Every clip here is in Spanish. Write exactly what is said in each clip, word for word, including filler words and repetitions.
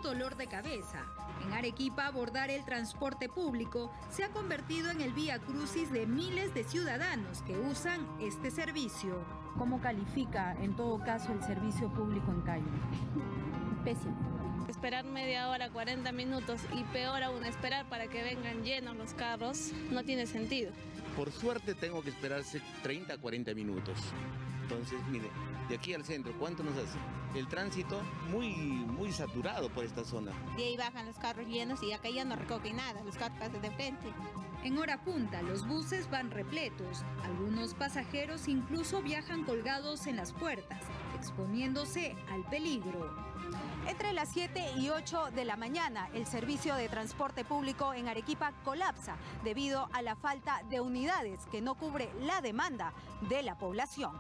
dolor de cabeza. En Arequipa, abordar el transporte público se ha convertido en el vía crucis de miles de ciudadanos que usan este servicio. ¿Cómo califica en todo caso el servicio público en Callao? Pésimo. Esperar media hora, cuarenta minutos y peor aún esperar para que vengan llenos los carros no tiene sentido. Por suerte tengo que esperarse treinta a cuarenta minutos. Entonces, mire, de aquí al centro, ¿cuánto nos hace? El tránsito muy, muy saturado por esta zona. De ahí bajan los carros llenos y acá ya no recogen nada, los carros pasan de frente. En hora punta, los buses van repletos. Algunos pasajeros incluso viajan colgados en las puertas, exponiéndose al peligro. Entre las siete y ocho de la mañana, el servicio de transporte público en Arequipa colapsa debido a la falta de unidades que no cubre la demanda de la población.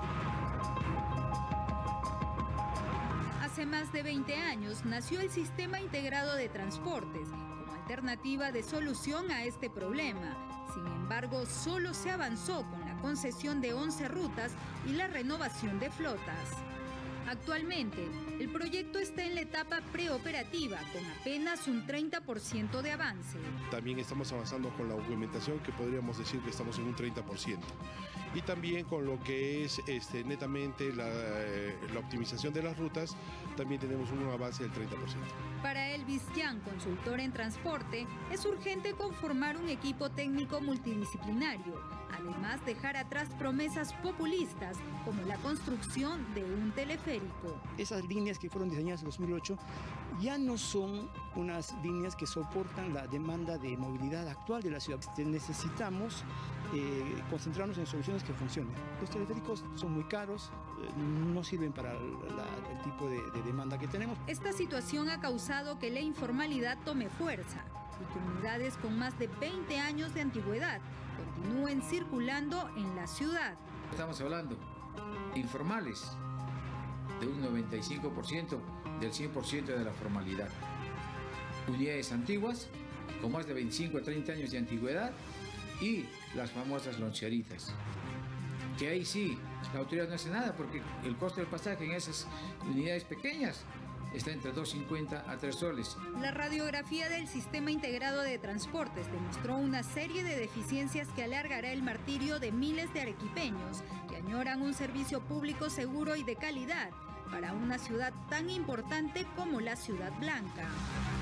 Hace más de veinte años nació el Sistema Integrado de Transportes como alternativa de solución a este problema. Sin embargo, solo se avanzó con la concesión de once rutas y la renovación de flotas. Actualmente, el proyecto está en la etapa preoperativa, con apenas un treinta por ciento de avance. También estamos avanzando con la documentación, que podríamos decir que estamos en un treinta por ciento. Y también con lo que es este, netamente la, eh, la optimización de las rutas, también tenemos un avance del treinta por ciento. Para Elvis Yang, consultor en transporte, es urgente conformar un equipo técnico multidisciplinario. Además, dejar atrás promesas populistas como la construcción de un teleférico. Esas líneas que fueron diseñadas en dos mil ocho ya no son unas líneas que soportan la demanda de movilidad actual de la ciudad. Necesitamos eh, concentrarnos en soluciones que funcionen. Los teleféricos son muy caros, eh, no sirven para la, el tipo de, de demanda que tenemos. Esta situación ha causado que la informalidad tome fuerza y que unidades con más de veinte años de antigüedad continúen circulando en la ciudad. Estamos hablando informales de un noventa y cinco por ciento del cien por ciento de la formalidad. Unidades antiguas con más de veinticinco a treinta años de antigüedad y las famosas loncheritas. Que ahí sí, la autoridad no hace nada porque el costo del pasaje en esas unidades pequeñas está entre dos cincuenta a tres soles. La radiografía del Sistema Integrado de Transportes demostró una serie de deficiencias que alargará el martirio de miles de arequipeños que añoran un servicio público seguro y de calidad para una ciudad tan importante como la Ciudad Blanca.